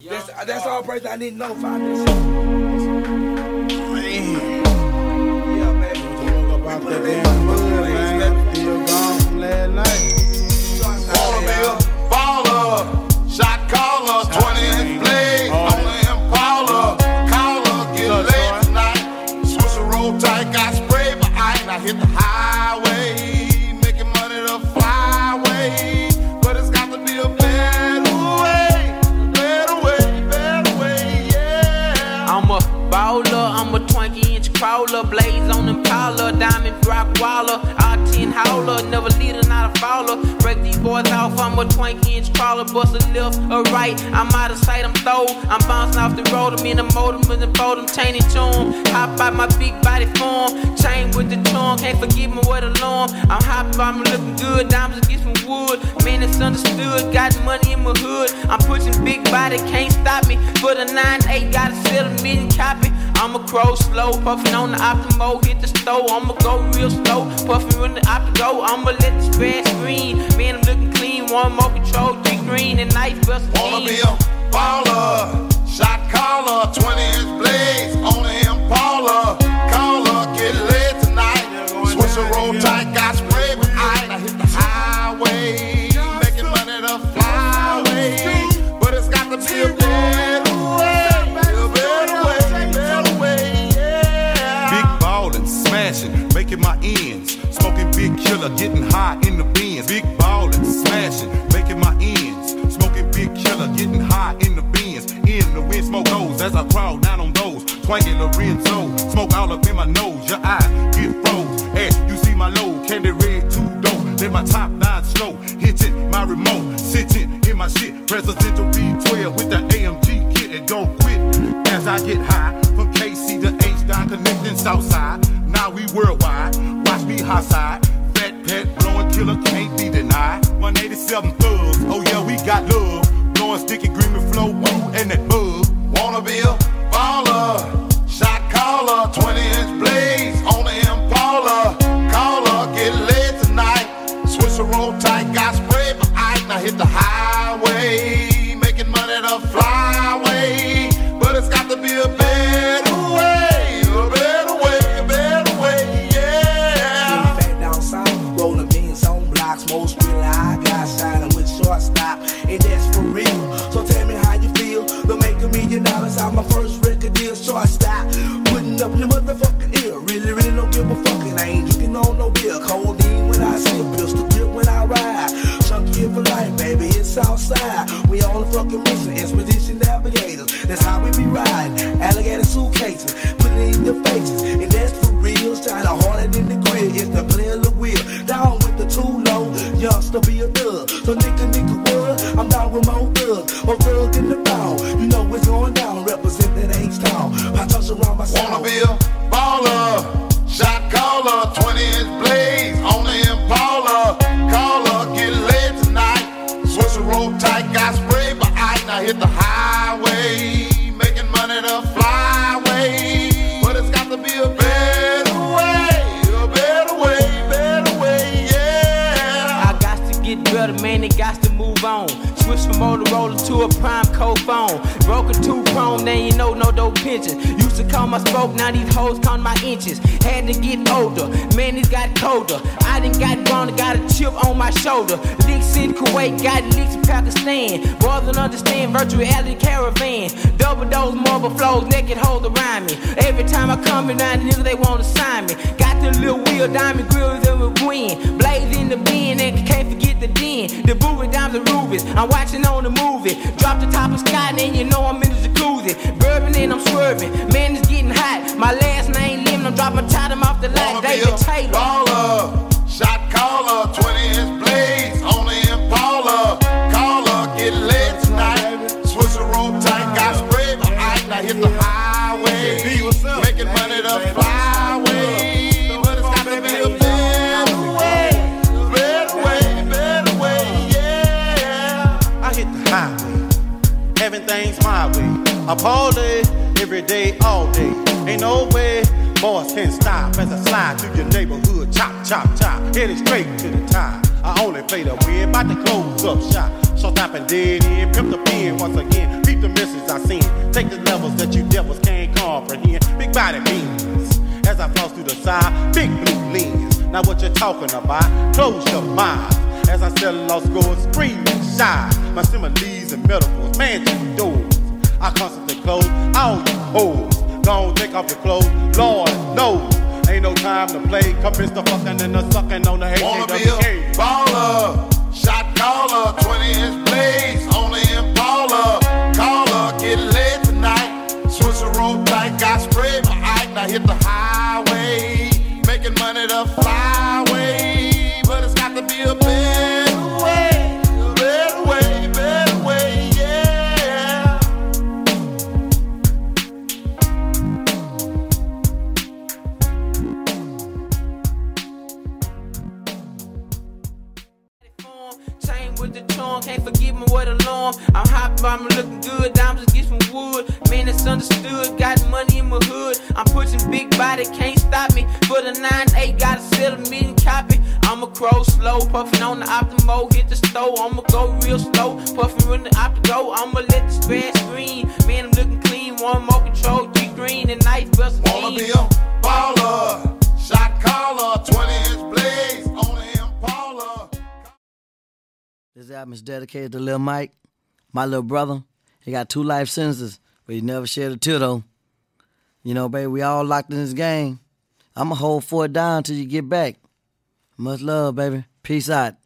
That's the only person I need to know about this shit. Man. Yeah, baby. Woke up out that damn hood, man. Still gone from last night. Wanna be a baller, shot caller, 20-inch blade on the Impala. Caller, get laid tonight. Swisha roll tight, got sprayed, but I hit the highway, making money the flyway. But it's got to be a better way, better way, yeah. I'm a baller, I'm a 20-inch crawler, blaze on Impala, diamond rock waller, outta howler, never leader, not a follower. Break these boys off, I'm a 20-inch crawler, bust a left or right, I'm out of sight, I'm throw, I'm bouncing off the road, I'm in the motor, and fold them, chain and charm, hop out my big body form, chain with the charm, can't forget me with alarm, I'm hot, I'm looking good, diamonds against some wood, man it's understood, got money in my hood, I'm pushing big body, can't stop me, for the 9-8, gotta sell a million copy, I'ma crow slow, puffin' on the Optimo, hit the stove, I'ma go real slow, puffin' when the Optimo, I'ma let the spread screen, man I'm looking clean, one more control, 3 green, and nice bust. Wanna be a baller, shot caller, 20-inch blades on the Impala. Caller, get laid tonight. Swisha roll tight, got sprayed with ice. I hit the highway, making money the flyway. But it's got to be a better way, yeah. Big ballin', smashing, making my ends. Smoking big killer, getting high in the bins. Big ballin', smashing, making my ends. Smoking big killer, getting high in the bins. In the wind, smoke goes as I crawl down on those. Twanking Lorenzo, smoke all up in my nose. Your eyes get froze as you see my load. Candy red, too dope. Then my top 9 slow, hitting my remote, sitting in my shit. Presidential B12 with the AMG kit and don't quit as I get high. From KC to H down connecting Southside. Now we worldwide. Watch me high side. Fat pet blowing killer can't be denied. 187 thugs. Oh yeah, we got love. Blowing sticky green and flow woo and that bug. Wanna be a baller, shot caller, 20-inch blades on the Impala. Caller, get laid tonight. Swisha roll tight, got sprayed by ice. Now hit the highway, making money the flyway. But it's got to be a better way, Sitting yeah. back down south, rolling beans on blocks, most real I got shining with shortstop, and that's for real. So tell me how you feel. To make $1 million out my first record deal, shortstop, putting up your motherfucking ear. Really don't give a fuck, and I ain't drinking on no beer. Codeine when I sip, pistol grip when I ride. Chunky for life, baby, it's Southside. We on the fucking mission, expedition navigators. That's how we be riding. Alligator suitcases, put it in your faces, and that's for real. Shine harder than the grid, it's the player the wheel. Down with the too low, youngster be a thug. So nigga what? I'm down with more thugs, more thug in the town. You know what's going down, represent that H-Town. I touch around my sound. Wanna be a baller, shot caller, 20-inch blades on the Impala. Caller, get laid tonight. Swisha roll tight, got sprayed by ice. Now hit the highway, making money the flyway. But it's got to be a better way, yeah. I got to get better, man, it got to move on. Switch from Motorola to a prime cold phone. Broke a 2-prong, now you know no dope pension. Used to call my spoke, now these hoes count my inches. Had to get older, man it got colder. I done got grown, got a chip on my shoulder. Licks in Kuwait, got licks in Pakistan. Boys don't understand virtual reality caravan. Double dose marble flows, naked hoes around me. Every time I come around, niggas they want to sign me. Got the little wheel, diamond grills in the wind. Blaze in the bin, and can't forget the den. The booty diamonds and rubies, I'm watching on the movie. Drop the top of sky, and you know I'm in the jacuzzi. Bourbon and I'm swerving, man it's getting hot. My last name Lim, I'm dropping time off the light. David Taylor. Baller, shot caller, 20-inch blades on the Impala. Caller, get laid tonight. Swisha roll tight, got sprayed by ice. Now hit the highway, making money the flyway. But it's got to be a better way, yeah. I hit the highway, everything's my way. I party every day, all day. Ain't no way boys can stop as I slide through your neighborhood. Chop, chop, chop, headed straight to the top. I only play the win, about to close up shop. So stop and dead in, pimp the pen once again. Beat the message Take the levels that you devils can't comprehend. Big body beams as I floss through the side. Big blue lens. Now what you talking about? Close your mind as I sell lost scores, screaming shy. My similes and metaphors, man, two doors. I constantly close all you hoes. Don't take off your clothes, Lord knows. Ain't no time to play. Commence the fucking and the sucking on the Wanna be HAWK. a baller, shot caller, 20-inch blades on the Impala. Caller, get laid tonight. Swisha roll tight, got sprayed by Ike. Now hit the highway, making money the flyway. But it's got to be a better way, better way, better way, yeah. Chain with the charm, can't forgive me what alarm. I'm hopping, I'm looking good, diamonds get some wood. Man, it's understood, got money in my hood. I'm pushing big body, can't stop me. For the 9-8, gotta sell a million copy. I'ma crow slow, puffing on the optimo, hit the stove. I'ma go real slow, puffing when the opto. I'ma let the spread screen. Man, I'm looking clean, one more control, G-green and nice bust. Wanna be a baller, shot caller, 20-inch blades on the Impala. This album is dedicated to Lil Mike, my little brother. He got 2 life sentences, but he never shed a tear though. You know, baby, we all locked in this game. I'ma hold 4 down till you get back. Much love, baby. Peace out.